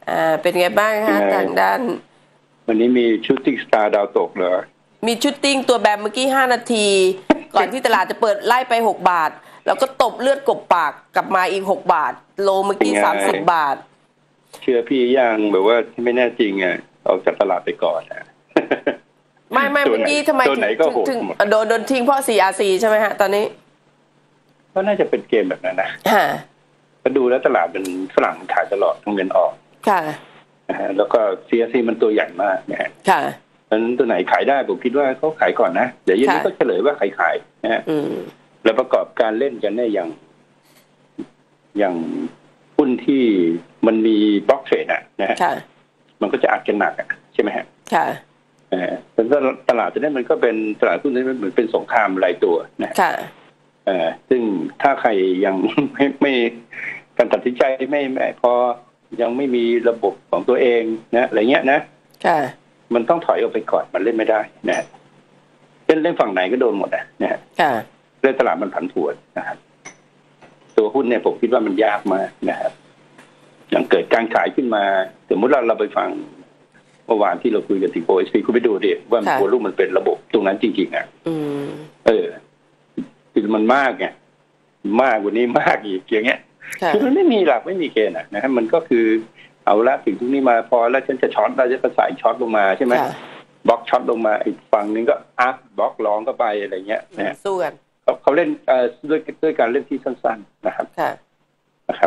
เป็นไงบ้างคะทางด้านวันนี้มีชูตติ้งสตาร์ดาวตกเหรอมีชูตติ้งตัวแบมเมื่อกี้5 นาที ก่อนที่ตลาดจะเปิดไล่ไป6 บาทแล้วก็ตบเลือดกบปากกลับมาอีก6 บาทโลเมื่อกี้30 บาทเชื่อพี่ยังแบบว่าไม่แน่จริงออกจากตลาดไปก่อนไม่เมื่อกี้ทำไมถึงโดนทิ้งเพราะ CRC ใช่ไหมฮะตอนนี้ก็น่าจะเป็นเกมแบบนั้นนะก็ดูแล้วตลาดเป็นฝรั่งขายตลอดทั้งเงินออกค่ะแล้วก็ CRC มันตัวใหญ่มากนะฮะค่ะนั้นตัวไหนขายได้ผมคิดว่าเขาขายก่อนนะเดี๋ยวยันนี้ก็เฉลยว่าใครขายนะฮะแล้วประกอบการเล่นกันเนี่ยอย่างหุ้นที่มันมีบล็อกเทรดนะฮะมันก็จะอัดกันหนักใช่ไหมฮะค่ะเป็นตลาดตัวนี้มันก็เป็นตลาดหุ้นที่เหมือนเป็นสงครามรายตัวนะค่ะซึ่งถ้าใครยังไม่การตัดสินใจไม่พอยังไม่มีระบบของตัวเองนะอะไรเงี้ยนะค่ะมันต้องถอยออกไปก่อนมันเล่นไม่ได้นะเล่นฝั่งไหนก็โดนหมดนะฮะเล่นตลาดมันผันผวนนะครับตัวหุ้นเนี่ยผมคิดว่ามันยากมากนะครับอย่างเกิดการขายขึ้นมาสมมติเราไปฟังเมื่อวานที่เราคุยกันที่ OSP คุณไปดูดิว่าโวลุ่มมันเป็นระบบตรงนั้นจริงๆคือมันมากไงมากกว่านี้มากอีกอย่างเงี้ยคือมันไม่มีหลักไม่มีเกณฑ์นะฮะมันก็คือเอาละถึงตรงนี้มาพอแล้วฉันจะช็อตเราจะใส่ช็อตลงมาใช่ไหมบล็อกช็อตลงมาอีกฝั่งนึงก็บล็อกร้องก็ไปอะไรเงี้ยนะสู้กันเขาเล่นด้วยการเล่นที่สั้นๆนะครับนะครับ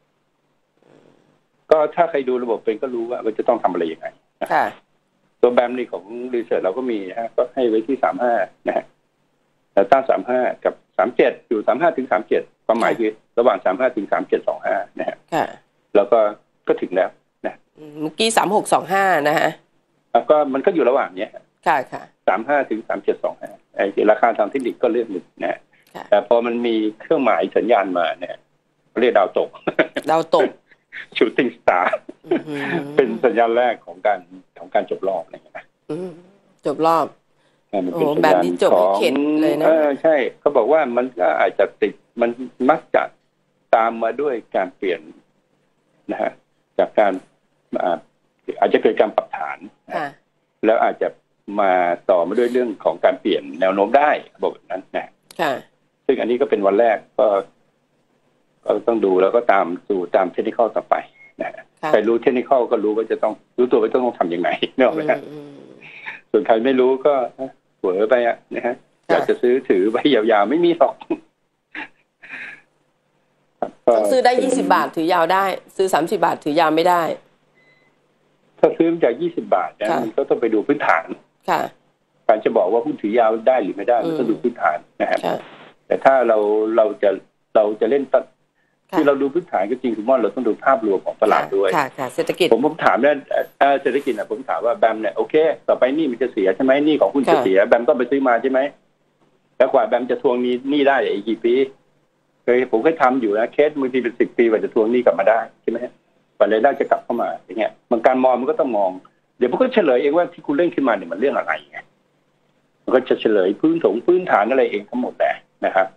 ก็ถ้าใครดูระบบเป็นก็รู้ว่ามันจะต้องทำอะไรยังไงตัวแบมนี่ของรีเสิร์ชเราก็มีนะฮะก็ให้ไว้ที่35นะฮะแล้วตั้ง35กับ37อยู่35ถึง37ความหมายคือระหว่าง35ถึง3725นะฮะแล้วก็ถึงแล้วนะเมื่อกี้3625นะฮะแล้วก็มันก็อยู่ระหว่างเนี้ยค่ะ 35ถึง3725ไอ้ราคาทางเทคนิคก็เรื่องหนึ่งนะแต่พอมันมีเครื่องหมายสัญญาณมาเนี่ยเรียกดาวตกชูตติ้งสตาร์เป็นสัญญาณแรกของการจบรอบอะไรอย่างเงี้ยจบรอบแบบนี้จบไม่เข็ดเลยนะใช่เขาบอกว่ามันก็อาจจะติดมันมักจะตามมาด้วยการเปลี่ยนนะฮะจากการอาจจะเกิดการปรับฐานแล้วอาจจะมาต่อมาด้วยเรื่องของการเปลี่ยนแนวโน้มได้บอกแบบนั้นนะซึ่งอันนี้ก็เป็นวันแรกก็ต้องดูแล้วก็ตามเทคนิคต่อไปนะใครรู้เทคนิคก็รู้ว่าจะต้องรู้ตัวว่าต้องทำยังไงเนอะนะส่วนใครไม่รู้ก็เผลอไปนะฮะอยากจะซื้อถือไปยาวๆไม่มีหรอกต้องซื้อได้20 บาทถือยาวได้ซื้อ30 บาทถือยาวไม่ได้ถ้าซื้อจาก20 บาทนะมันก็ต้องไปดูพื้นฐานการจะบอกว่าหุ้นถือยาวได้หรือไม่ได้มันต้องดูพื้นฐานนะครับแต่ถ้าเราจะเล่นที่เราดูพื้นฐานก็จริงคือว่าเราต้องดูภาพรวมของตลาดด้วยเศรษฐกิจผมถามเนี่ยเศรษฐกิจผมถามว่าแบมเนี่ยโอเคต่อไปนี่มันจะเสียใช่ไหมนี่ของคุณจะเสียแบมก็ไปซื้อมาใช่ไหมแล้วกว่าแบมจะทวงนี่ได้อีกกี่ปีผมเคยทำอยู่นะเคสบางทีเป็น10 ปีกว่าจะทวงนี่กลับมาได้ใช่ไหมกว่ารายได้จะกลับเข้ามาอย่างเงี้ยมันการมองมันก็ต้องมองเดี๋ยวผมก็เฉลยเองว่าที่คุณเล่นขึ้นมาเนี่ยมันเรื่องอะไรไงมันก็จะเฉลยพื้นฐานอะไรเองทั้งหมดแหละนะครับ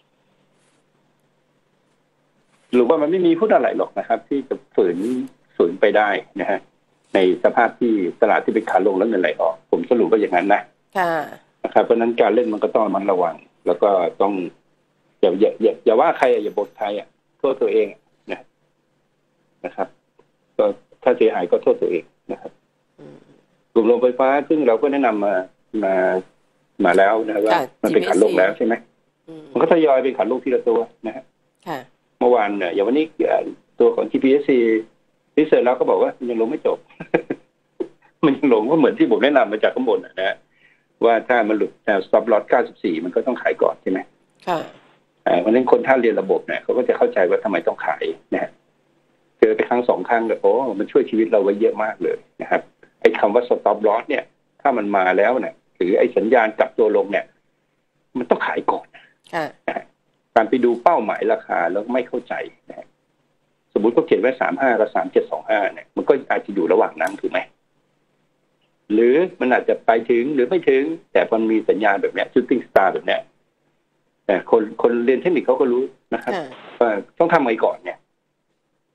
หรือว่ามันไม่มีหุ้นอะไรหรอกนะครับที่จะฝืนไปได้นะฮะในสภาพที่ตลาดที่เป็นขาลงแล้วเงินไหลออกผมสรุปว่าอย่างนั้นนะครับเพราะนั้นการเล่นมันก็ต้องมันระวังแล้วก็ต้องอย่าว่าใครอย่าบ่นใครโทษตัวเองนะครับก็ถ้าเสียหายก็โทษตัวเองนะครับกลุ่มโรงไฟฟ้าซึ่งเราก็แนะนำมาแล้วนะว่ามันเป็นขาลงแล้วใช่ไหมมันก็ทยอยเป็นขาลงทีละตัวนะฮะเมื่อวานเนี่ยอย่างวันนี้ตัวของ TPSC รีเสิร์ชแล้วก็บอกว่ามันยังลงไม่จบ มันยังลงก็เหมือนที่ผมแนะนำมาจากข้างบนนะว่าถ้ามันหลุดแนว stop loss 94มันก็ต้องขายก่อนใช่ไหมเพราะฉะนั้นคนถ้าเรียนระบบเนี่ยเขาก็จะเข้าใจว่าทำไมต้องขายนะเจอไปครั้ง2 ครั้งแล้วมันช่วยชีวิตเราไว้เยอะมากเลยนะครับไอ้คำว่า stop loss เนี่ยถ้ามันมาแล้วเนี่ยหรือไอ้สัญญาณกลับตัวลงเนี่ยมันต้องขายก่อนการไปดูเป้าหมายราคาแล้วไม่เข้าใจนะสมมุติเขาเขียนไว้35กับ3725เนี่ยมันก็อาจจะอยู่ระหว่างนั้นถูกไหมหรือมันอาจจะไปถึงหรือไม่ถึงแต่มันมีสัญญาณแบบเนี้ย shooting star แบบเนี้ยแต่คนเรียนเทคนิคเขาก็รู้นะครับว่าต้องทำไงก่อนเนี่ย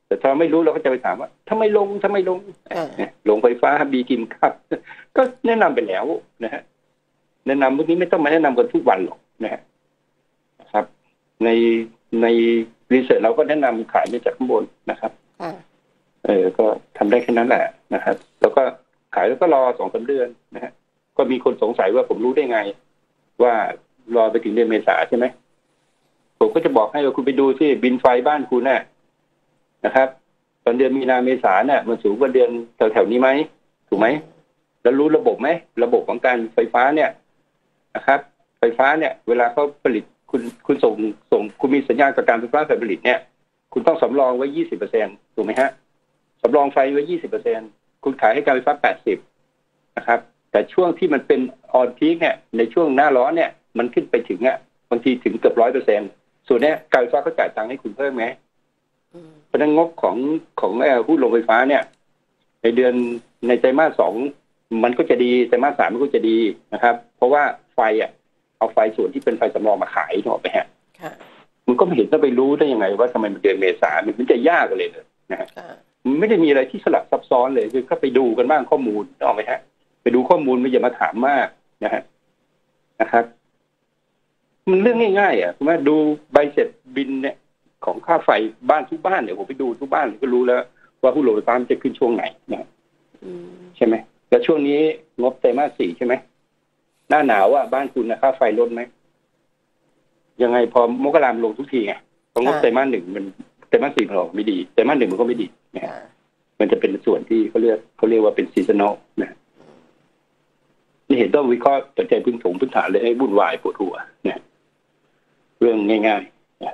แต่ถ้าไม่รู้เราก็จะไปถามว่าทำไมลงลงไฟฟ้าบีกิมครับก็แนะนำไปแล้วนะฮะแนะนำพวกนี้ไม่ต้องมาแนะนำกันทุกวันหรอกนะครับในรีเสิร์ชเราก็แนะนำขายมาจากข้างบนนะครับก็ทำได้แค่นั้นแหละนะครับแล้วก็ขายแล้วก็รอ2-3 เดือนนะฮะก็มีคนสงสัยว่าผมรู้ได้ไงว่ารอไปถึงเดือนเมษาใช่ไหมผมก็จะบอกให้ว่าคุณไปดูที่บินไฟบ้านคุณนะครับตอนเดือนมีนาเมษาเนี่ยมันสูงกว่าเดือนแถวๆนี้ไหมถูกไหมแล้วรู้ระบบไหมระบบของการไฟฟ้าเนี่ยนะครับไฟฟ้าเนี่ยเวลาเขาผลิตคุณส่งคุณมีสัญญาณกับการไฟฟ้าฝ่ายผลิตเนี่ยคุณต้องสำรองไว้ 20% ถูกไหมฮะสำรองไฟไว้ 20% คุณขายให้การไฟฟ้า 80นะครับแต่ช่วงที่มันเป็นออนพีคเนี่ยในช่วงหน้าร้อนเนี่ยมันขึ้นไปถึงบางทีถึงเกือบ 100% ส่วนเนี้ยการไฟฟ้าเขาจ่ายตังค์ให้คุณเพิ่มไหมเพราะฉะนั้นงบของผู้โรงไฟฟ้าเนี่ยในไตรมาส 2มันก็จะดีไตรมาส 3มันก็จะดีนะครับเพราะว่าไฟเอาไฟส่วนที่เป็นไฟสำรองมาขายถูกไหมฮะมันก็ไม่เห็นต้องไปรู้ได้ยังไงว่าทำไมมันเดือนเมษามันจะยากเลยนะฮะมันไม่ได้มีอะไรที่สลับซับซ้อนเลยคือก็ไปดูกันบ้างข้อมูลถูกไหมฮะไปดูข้อมูลไม่อย่ามาถามมากนะครับมันเรื่องง่ายๆคุณแม่ดูใบเสร็จบินเนี่ยของค่าไฟบ้านทุกบ้านเนี่ยผมไปดูทุกบ้านก็รู้แล้วว่าผู้โรงไฟฟ้ามันจะขึ้นช่วงไหนนะใช่ไหมแล้วช่วงนี้งบไตรมาส 4ใช่ไหมหน้าหนาวบ้านคุณค่าไฟลดไหมยังไงพอมกราคมลงทุกทีไงเพราะงบไตรมาส 1มันไตรมาส 4มันออกไม่ดีไตรมาส 1มันก็ไม่ดีนะมันจะเป็นส่วนที่เขาเรียกว่าเป็นซีซันนอลนะนี่เห็นต้องวิเคราะห์ปัจจัยพื้นฐานเลยให้วุ่นวายปวดหัวนะเรื่องง่าย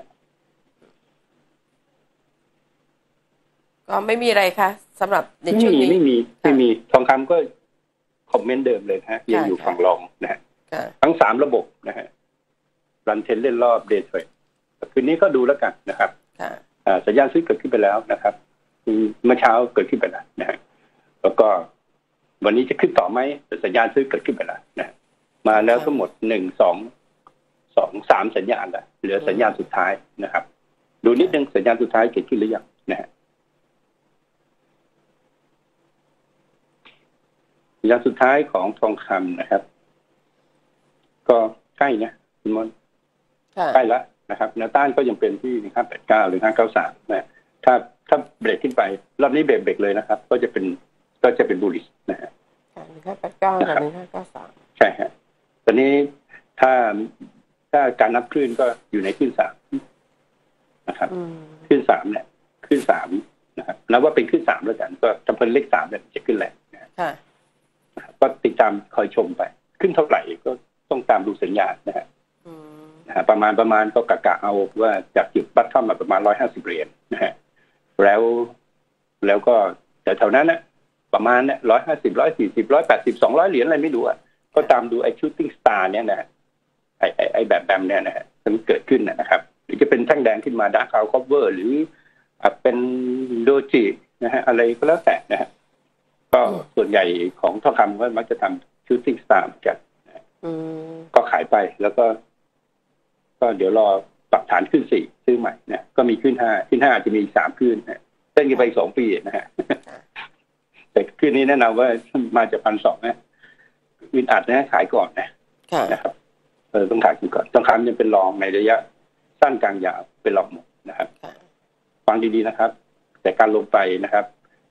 ๆก็ไม่มีอะไรค่ะสำหรับในช่วงนี้ไม่มีทองคำก็คอมเมนต์เดิมเลยฮะยังอยู่ฝั่งรองนะฮะทั้ง3ระบบนะฮะรันเทนเล่นรอบเดย์เทรดคืนนี้ก็ดูแล้วกันนะครับสัญญาณซื้อเกิดขึ้นไปแล้วนะครับเมื่อเช้าเกิดขึ้นไปแล้วนะฮะแล้วก็วันนี้จะขึ้นต่อไหมสัญญาณซื้อเกิดขึ้นไปแล้วนะมาแล้วทั้งหมด3 สัญญาณแล้วเหลือสัญญาณสุดท้ายนะครับดูนิดนึงสัญญาณสุดท้ายเกิดขึ้นหรือยังนะฮะสัญญาณสุดท้ายของทองคำนะครับก็ใกล้นะคุณมนใกล้แล้วนะครับแนวต้านก็ยังเป็นที่1589หรือ1593นะถ้าเบรกขึ้นไปรอบนี้เบรกเลยนะครับก็จะเป็นบูลลิชนะฮะ 1589กับ1593 ใช่ฮะตอนนี้ถ้าการนับคลื่นก็อยู่ในคลื่น3นะครับคลื่น3เนี่ยคลื่น3นะครับนับว่าเป็นคลื่น3แล้วกันก็จำเป็นเลข3เนี่ยจะขึ้นแหละก็ติดตามคอยชมไปขึ้นเท่าไหร่ก็ต้องตามดูสัญญาณนะฮะประมาณก็กะเอาว่าจากจุดบัตทอมมาประมาณ150 เหรียญนะฮะแล้วก็แต่แถวนั้นนะประมาณเนี่ย150 140 180 200 เหรียญอะไรไม่รู้ก็ตามดูไอ้ shooting star เนี่ยนะไอ้แบบเนี่ยนะฮะมันเกิดขึ้นนะครับหรือจะเป็นแท่งแดงขึ้นมาดาร์คคลาวด์คัฟเวอร์หรือเป็นโดจินะฮะอะไรก็แล้วแต่นะฮะก็ส่วนใหญ่ของทองคำก็มักจะทำ shooting star กันก็ขายไปแล้วก็เดี๋ยวรอปรับฐานขึ้น4ซื้อใหม่นะก็มีขึ้น5จะมี3ขึ้นนะเต้นกันไป2 ปีนะฮะแต่ขึ้นนี้แนะนำว่ามาจาก1,200นะวินอัดนะขายก่อนนะครับต้องขายก่อนต้องขายยังเป็นรองในระยะสั้นกลางยาวเป็นรองหมดนะครับฟังดีๆนะครับแต่การลงไปนะครับ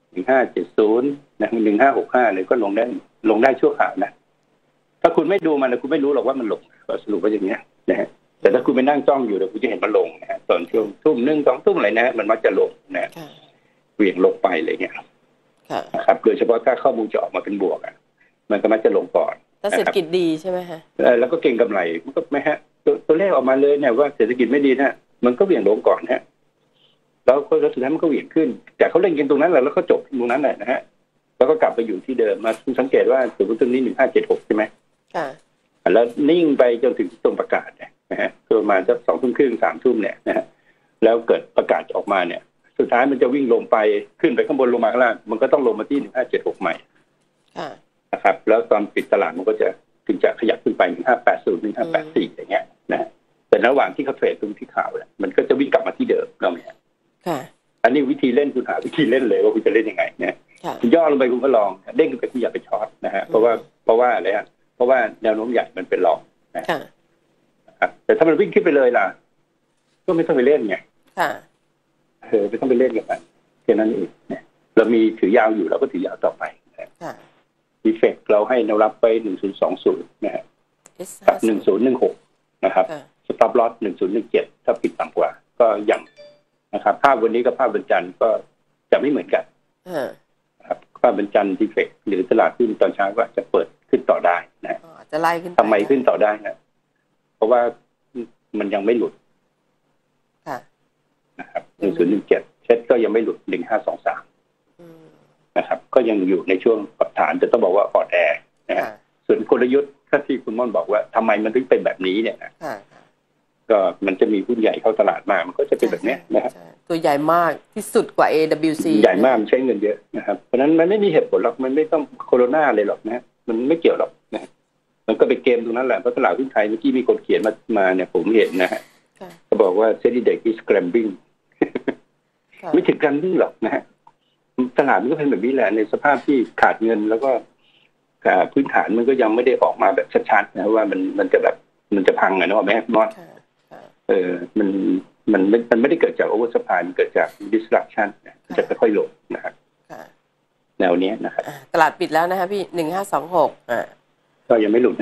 1570นะ1565เลยก็ลงได้ชั่วคราวนะถ้าคุณไม่ดูมันคุณไม่รู้หรอกว่ามันลงก็สรุปว่าอย่างเงี้ยนะฮะแต่ถ้าคุณไปนั่งจ้องอยู่เดี๋ยวคุณจะเห็นมันลงนะฮะตอนช่วงทุ่ม 1 2 ทุ่มอะไรนะมันมักจะลงนะเหวี่ยงลงไปอะไรเงี้ยนะครับโดยเฉพาะถ้าข้อมูลจะออกมาเป็นบวกมันก็มักจะลงก่อนแต่เศรษฐกิจดีใช่ไหมฮะแล้วก็เก่งกำไรมันก็ไม่ฮะตัวเลขออกมาเลยเนี่ยว่าเศรษฐกิจไม่ดีนะมันก็เหวี่ยงลงก่อนฮะแล้วสุดท้ายมันก็เหวี่ยงขึ้นแต่เขาเล่นกันตรงนั้นแหละแล้วก็จบตรงนั้นแหละนะฮะแล้วก็กลับไปอยู่ที่เดิมมาสังเกตว่าสูงสุดนี้1576ใช่ไหมแล้วนิ่งไปจนถึงตรงประกาศนะฮะประมาณสัก2 ทุ่มครึ่ง3 ทุ่มเนี่ยนะฮะแล้วเกิดประกาศออกมาเนี่ยสุดท้ายมันจะวิ่งลงไปขึ้นไปข้างบนลงมาข้างล่างมันก็ต้องลงมาที่1576ใหม่นะครับแล้วตอนปิดตลาดมันก็จะถึงจะขยับขึ้นไป1580 1584อย่างเงี้ยนะแต่ระหว่างที่เขาเทรดตรงที่ข่าวเนี่ยมันก็จะวิ่งกลับมาที่เดิมเราเนี่ยอันนี้วิธีเล่นคุณหาวิธีเล่นเลยว่าคุณจะเล่นยังไงเนี่ยคุณย่อลงไปคุณก็ลองเด้งขึ้นไปคุณอย่าไปช็อตนะฮะเพราะว่าอะไรฮะเพราะว่าแนวโน้มใหญ่มันเป็นรองนะครับแต่ถ้ามันวิ่งขึ้นไปเลยล่ะก็ไม่ต้องไปเล่นไงไม่ต้องไปเล่นกับมันแค่นั้นเองเนี่ยเรามีถือยาวอยู่เราก็ถือยาวต่อไปดีเฟกเราให้แนวรับไป1020นะฮะกับ1016นะครับสต็อปลอส1017ถ้าผิดต่ำกว่าก็อย่างนะครับภาพวันนี้กับภาพวันจันทร์ก็จะไม่เหมือนกันครับภาพวันจันทร์ดีเฟกหรือตลาดหุ้นตอนเช้าก็จะเปิดขึ้นต่อได้นะจะไล่ขึ้นทำไมขึ้นต่อได้นะเพราะว่ามันยังไม่หลุดนะครับ1017เช็ดก็ยังไม่หลุด1523นะครับก็ยังอยู่ในช่วงปรับฐานจะต้องบอกว่าอ่อนแอนะฮะส่วนกลยุทธ์ที่คุณม่อนบอกว่าทำไมมันถึงเป็นแบบนี้เนี่ยก็มันจะมีหุ้นใหญ่เข้าตลาดมามันก็จะเป็นแบบนี้นะครับตัวใหญ่มากที่สุดกว่า AWC ใหญ่มากมันใช้เงินเยอะนะครับเพราะนั้นมันไม่มีเหตุผลหรอกมันไม่ต้องโคโรนาเลยหรอกนะมันไม่เกี่ยวหรอกนะมันก็เป็นเกมตรงนั้นแหละเพราะตลาดหุ้นไทยเมื่อกี้มีคนเขียนมาเนี่ยผมเห็นนะฮะเขาบอกว่า SEDEX is scrambling ไม่ถึงกันนี่หรอกนะฮะตลาดมันก็เป็นแบบนี้แหละในสภาพที่ขาดเงินแล้วก็พื้นฐานมันก็ยังไม่ได้ออกมาแบบชัดๆนะว่ามันจะแบบมันจะพังไงนะว่าแม่มอดมันไม่ได้เกิดจากโอเวอร์ซัพพลายมันเกิดจาก disruption มันจะค่อยๆลงนะครับแนวนี้นะครับตลาดปิดแล้วนะคะพี่1526 ก็ยังไม่หลุด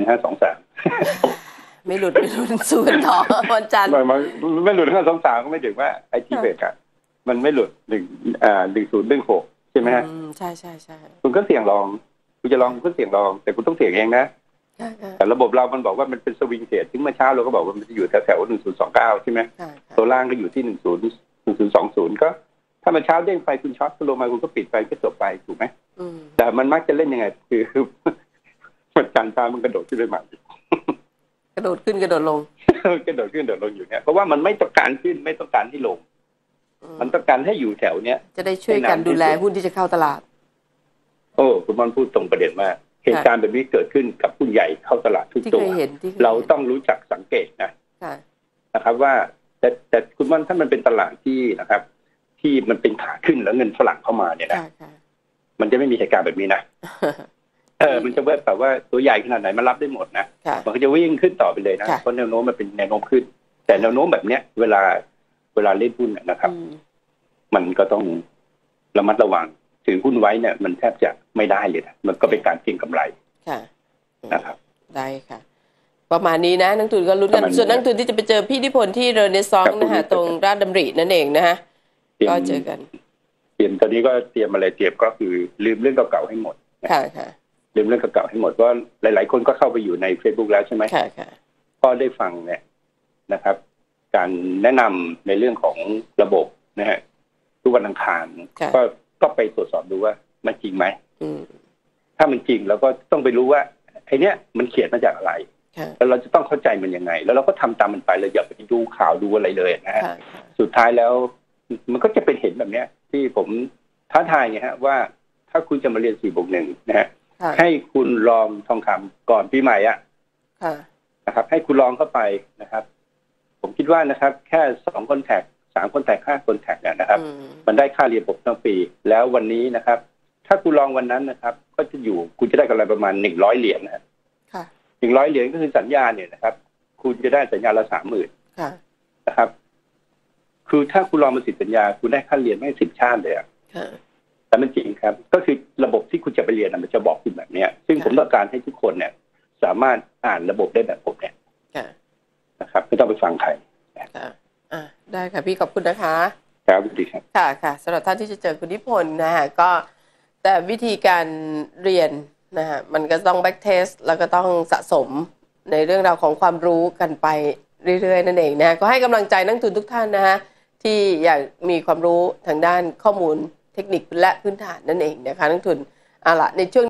1523 ไม่หลุดสู้กันต่อวันจันทร์ไม่หลุด1523ก็ไม่ถึงว่าไอทีเบกมันไม่หลุด1016ใช่ไหมฮะใช่คุณก็เสี่ยงลองคุณจะลองคุณก็เสี่ยงลองแต่คุณต้องเสี่ยงเองนะแต่ระบบเรามันบอกว่ามันเป็นสวิงเทรดถึงเมื่อเช้าเราก็บอกว่ามันจะอยู่แถว1029ใช่ไหมตัวล่างก็อยู่ที่1020ก็ถ้ามันเช้าเด้งไปคุณช็อตลงมาคุณก็ปิดไปก็จบไปถูกไหมแต่มันมักจะเล่นยังไงคือมันจันทร์มันกระโดดขึ้นไปใหม่กระโดดขึ้นกระโดดลงกระโดดขึ้นกระโดดลงอยู่เนี่ยเพราะว่ามันไม่ต้องการขึ้นไม่ต้องการที่ลงมันต้องการให้อยู่แถวเนี้ยจะได้ช่วยกันดูแลหุ้นที่จะเข้าตลาดโอ้คุณบอลพูดตรงประเด็นมากเหตุการณ์แบบนี้เกิดขึ้นกับหุ้นใหญ่เข้าตลาดทุกตัวเราต้องรู้จักสังเกตนะครับว่าแต่คุณบอลถ้ามันเป็นตลาดที่นะครับที่มันเป็นขาขึ้นแล้วเงินฝรั่งเข้ามาเนี่ยนะมันจะไม่มีเหตุการณ์แบบนี้นะมันจะแบบว่าตัวใหญ่ขนาดไหนมันรับได้หมดนะมันก็จะวิ่งขึ้นต่อไปเลยนะเพราะแนวโน้มมันเป็นแนวโน้มขึ้นแต่แนวโน้มแบบเนี้ยเวลาเล่นหุ้นนะครับมันก็ต้องระมัดระวังถือหุ้นไว้เนี่ยมันแทบจะไม่ได้เลยนะมันก็เป็นการเก็งกำไรนะครับได้ค่ะประมาณนี้นะนักทุนก็ลุ้นกันส่วนนักทุนที่จะไปเจอพี่นิพนธ์ที่เรเนซองส์นะฮะตรงราชดำรินั่นเองนะฮะก็เจอกันเตรียมตอนนี้ก็เตรียมอะไรเตรียมก็คือลืมเรื่องเก่าๆให้หมดค่ะลืมเรื่องเก่าๆให้หมดว่าหลายๆคนก็เข้าไปอยู่ใน Facebook แล้วใช่ไหมค่ะก็ได้ฟังเนี่ยนะครับการแนะนำในเรื่องของระบบนะฮะทุกวันอังคารก็ไปตรวจสอบดูว่ามันจริงไหมถ้ามันจริงเราก็ต้องไปรู้ว่าไอ้นี้มันเขียนมาจากอะไรแล้วเราจะต้องเข้าใจมันยังไงแล้วเราก็ทำตามมันไปเราอย่าไปดูข่าวดูอะไรเลยนะฮะสุดท้ายแล้วมันก็จะเป็นเห็นแบบเนี้ยที่ผมท้าทายไงฮะว่าถ้าคุณจะมาเรียน4+1นะฮะให้คุณลองทองคำก่อนปีใหม่นะครับให้คุณลองเข้าไปนะครับผมคิดว่านะครับแค่2 คอนแทค3 คอนแทค5 คอนแทคเนี่ยนะครับมันได้ค่าเรียนผมทั้งปีแล้ววันนี้นะครับถ้าคุณลองวันนั้นนะครับก็จะอยู่คุณจะได้กำไรประมาณ100 เหรียญนะ100 เหรียญก็คือสัญญาเนี่ยนะครับคุณจะได้สัญญาละ 30,000นะครับคือถ้าคุณลองมา10 สัญญาคุณได้ค่าเรียนไม่10 ชาติเลยแต่มันจริงครับก็คือระบบที่คุณจะไปเรียนมันจะบอกคุณแบบนี้ซึ่งผมต้องการให้ทุกคนเนี่ยสามารถอ่านระบบได้แบบผมเนี่ยนะครับไม่ต้องไปฟังใครได้ค่ะพี่ขอบคุณนะคะครับดีครับค่ะสำหรับท่านที่จะเจอคุณนิพนธ์นะฮะก็แต่วิธีการเรียนนะฮะมันก็ต้องแบ็กเทสแล้วก็ต้องสะสมในเรื่องราวของความรู้กันไปเรื่อยๆนั่นเองนะก็ให้กำลังใจนักทุนทุกท่านนะฮะที่อยากมีความรู้ทางด้านข้อมูลเทคนิคและพื้นฐานนั่นเองนะคะนักทุนละในช่วง